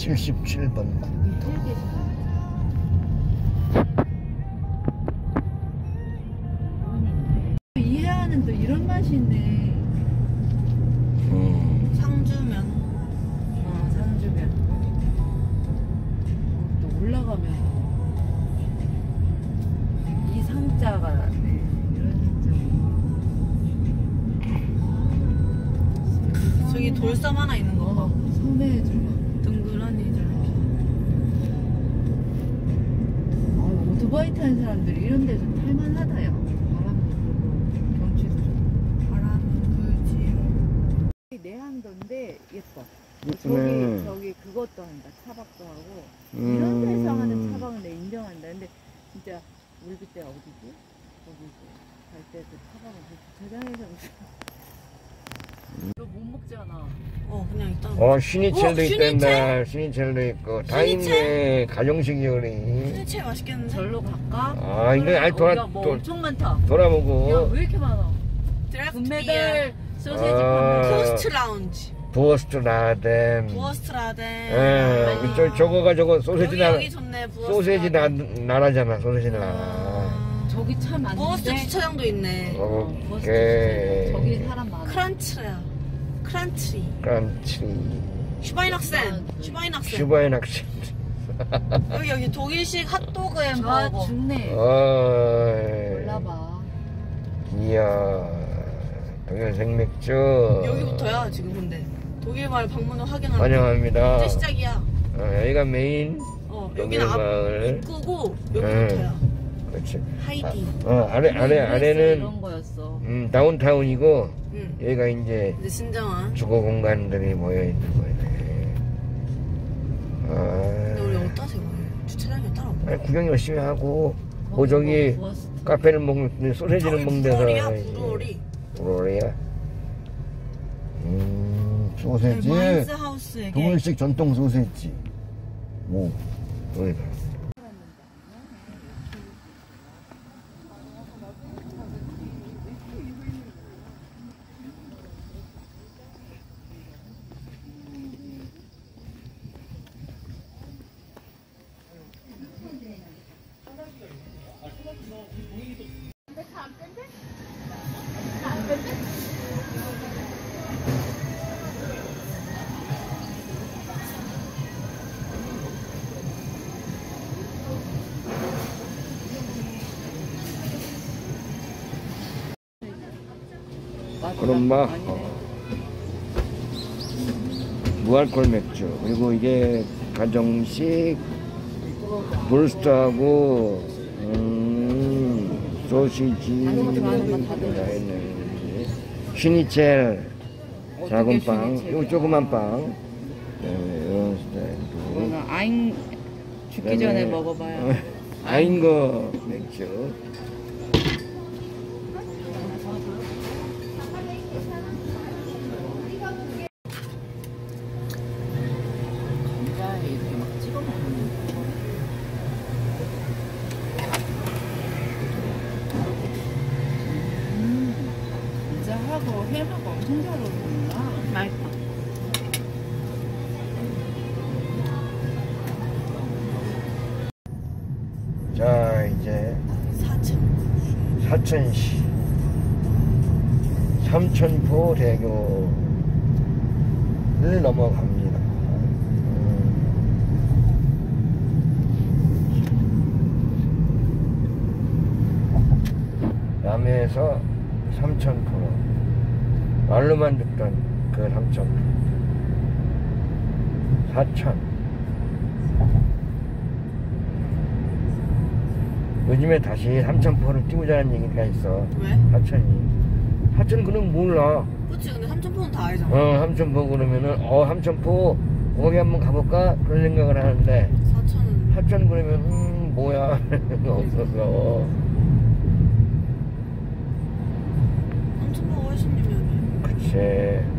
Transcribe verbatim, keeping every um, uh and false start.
칠십칠 번. 이해하는 또 이런 맛이 있네. 음. 상주면. 어, 상주면. 어, 또 올라가면 이 상자가 나네. 이런 상자. 저기 돌섬 하나 있는 거 봐. 어, 섬에 좀. 둥그러니 저렇게. 아, 오토바이 타는 사람들이 이런 데서 탈만하다, 야. 바람 불고, 경치도 좋고. 바람은 불지. 내한도인데 예뻐. 예쁘네. 저기, 저기 그것도 한다. 차박도 하고. 음. 이런 데서 하는 차박은 내가 인정한다. 근데 진짜 우리 그때 어디지? 거기 갈 때도 차박을 저장해서 이거 못 먹잖아. 어, 그냥 있다. 어, 슈니첼도 어, 있단다. 슈니첼도 있고. 다 있네. 가정식 요리. 슈니첼 맛있겠는데? 절로 갈까? 아, 이거 아이 돌아, 뭐 돌, 엄청 많다. 돌아보고. 야, 왜 이렇게 많아? 드래프트 금메달 소세지 아. 판매. 코스트 라운지. 부어스트 라덴. 부어스트 라덴. 예, 저, 저거가 저거 소세지 여기, 나라. 여기 좋네. 부어스트 소세지 나, 라덴. 나라잖아, 소세지 나라. 아. 저기 참 많은데. 부어스트 주차장도 있네. 어, 버스 오케이. 저기 사람 많아. 크란치야. 크란치. 크란치. 슈바이낙센. 슈바이낙센. 슈바인 학생. 여기 여기 독일식 핫도그 아, 햄버거. 죽네. 어이. 올라봐. 이야. 동현 생맥주. 여기부터야 지금 근데 독일 마을 방문을 확인하는. 환영합니다. 이제 시작이야. 어, 여기가 메인. 어 독일 여기는 앞 마을. 입구고 여기부터야. 그렇지. 하이디. 아, 어, 아래, 아래, 아래는, 이런 거였어. 음, 다운타운이고, 응. 여기가 이제 이제 신정한. 주거 공간들이 모여있는 거네. 근데 우리 아, 어디다 세워요? 주차장에 따라 없나? 아니, 구경 열심히 하고, 거기 그 저기, 뭐 부어스트. 카페를 먹는, 소세지를 먹는 데서. 불어리야 불어리. 불어리야? 음, 소세지. 마인스 하우스에게. 동일식 전통 소세지. 오, 여기다. 그럼 막 어. 무알콜 맥주 그리고 이게 가정식 브루스트하고 음, 소시지 슈니첼 작은 빵 이거 조그만 빵 네, 이런 스타일도 이거는 아인 죽기 전에 먹어봐요. 아인거 맥주 감자에 이렇게 막 찍어 먹는 거. 음, 감자하고 햄하고 엄청 잘 어울린다. 맛있다. 자 이제 사천. 사천시 삼천포 대교를 넘어갑니다. 음. 남해에서 삼천포로 말로만 듣던 그 삼천포 사천. 요즘에 다시 삼천포를 띄우자는 얘기가 있어. 왜? 사천이. 사천 그는 몰라. 그치 근데 삼천포는 다 알잖아. 어, 삼천포 그러면은, 어, 삼천포, 거기 한번 가볼까? 그런 생각을 하는데, 사천은. 사천 그러면, 음, 뭐야. 없어서. 삼천포가 훨씬 유명해. 그치.